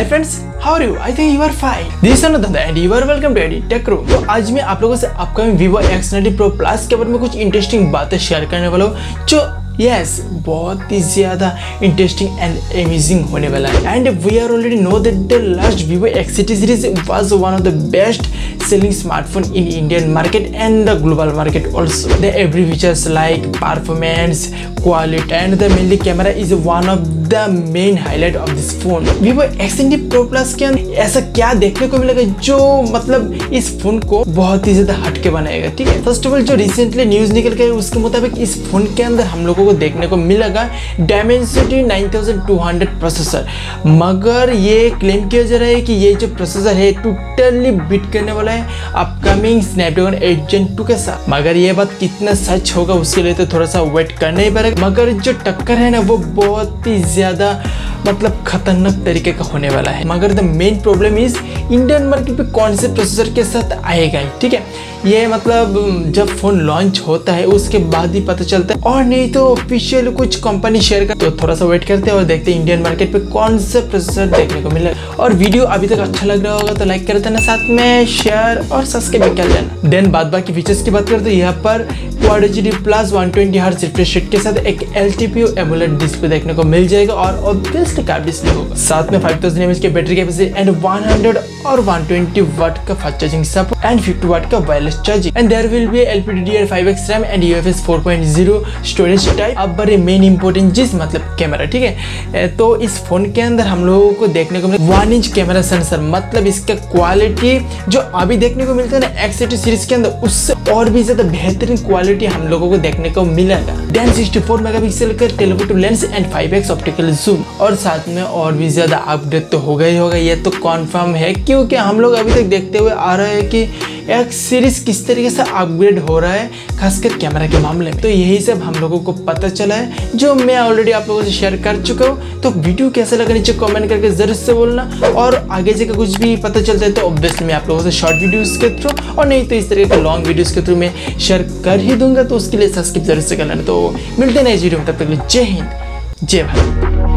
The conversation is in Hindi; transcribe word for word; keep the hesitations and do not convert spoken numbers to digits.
Hi friends, how are you? I think you are fine. This is another and you are welcome to AD tech room. तो आज मैं आप लोगों से upcoming Vivo X ninety Pro Plus के बारे में कुछ इंटरेस्टिंग बातें शेयर करने वाला हूँ जो यस yes, बहुत ही ज़्यादा इंटरेस्टिंग एंड अमेजिंग होने वाला है। And we are already know that the last Vivo X eighty series was one of the best selling smartphone in Indian market and the global market also. The every features like performance, quality and the mainly camera is one of the main highlight of this phone. Vivo X ninety Pro Plus के अंदर ऐसा क्या देखने को मिलेगा जो मतलब इस फोन को बहुत ही ज्यादा हटके बनाएगा, ठीक है। फर्स्ट ऑफ ऑल जो रिसेंटली न्यूज निकल के उसके मुताबिक इस फोन के अंदर हम लोगों को देखने को मिलेगा Dimensity nine thousand two hundred processor, मगर ये क्लेम किया जा रहा है कि ये जो प्रोसेसर है टोटली बीट करने वाला है upcoming Snapdragon eight gen two के साथ। मगर ये बात कितना सच होगा उसके लिए तो थोड़ा सा वेट करना ही पड़ेगा। मगर जो टक्कर है ना वो बहुत ही ज्यादा मतलब खतरनाक तरीके का होने वाला है। मगर the main problem is Indian market पे कौन से प्रोसेसर के साथ आएगा, ठीक है। ये मतलब जब फोन लॉन्च होता है उसके बाद ही पता चलता है, और नहीं तो ऑफिशियल कुछ कंपनी शेयर कर। तो थोड़ा सा वेट करते हैं और देखते हैं इंडियन मार्केट पे कौन सा प्रोसेसर देखने को मिलेगा। और वीडियो अभी तक अच्छा लग रहा होगा तो लाइक कर देना, साथ में शेयर और सब्सक्राइब कर लेना। देन बाद बाकी फीचर्स की बात करते हैं। यहाँ पर quad H D plus one twenty hertz refresh rate के साथ एक L T P O AMOLED display देखने को मिल जाएगा और ऑब्वियसली कर्व डिस्प्ले होगा। साथ में five thousand M A H के battery capacity and one hundred और वन ट्वेंटी वाट का fast charging support and fifty watt का wireless charging. And there will be L P D D R five X RAM and U F S four point zero storage type. अब बड़े मेन इंपॉर्टेंट चीज मतलब कैमरा, ठीक है। तो इस फोन के अंदर हम लोगों को देखने को मिलेगा वन इंच कैमरा सेंसर, मतलब इसका क्वालिटी जो अभी देखने को मिलता है ना एक्स एटी सीरीज के अंदर उससे और भी ज्यादा बेहतरीन क्वालिटी हम लोगों को देखने को मिलेगा। देन सिक्सटी फोर मेगापिक्सल का telephoto lens and five X optical zoom, और साथ में और भी ज्यादा अपडेट तो होगा ही होगा, ये तो कॉन्फर्म है क्योंकि हम लोग अभी तक देखते हुए आ रहे हैं कि एक्स सीरीज किस तरीके से अपग्रेड हो रहा है खासकर कैमरा के मामले में। तो यही सब हम लोगों को पता चला है जो मैं ऑलरेडी आप लोगों से शेयर कर चुका हूँ। तो वीडियो कैसा लगा नीचे कमेंट करके जरूर से बोलना, और आगे जाकर कुछ भी पता चलता है तो ऑब्वियसली मैं आप लोगों से शॉर्ट वीडियोस के थ्रू और नहीं तो इस तरह के लॉन्ग वीडियोस के थ्रू मैं शेयर कर ही दूंगा। तो उसके लिए सब्सक्राइब जरूर से कर लेना। तो मिलते हैं नेक्स्ट वीडियो में, तब तक के लिए जय हिंद जय भारत।